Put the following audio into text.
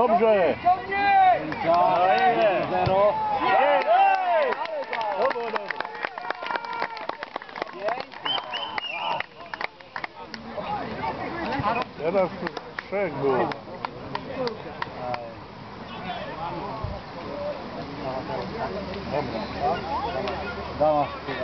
Dobrze! Zero. To było dobre. Teraz tu 3 było. Dobra.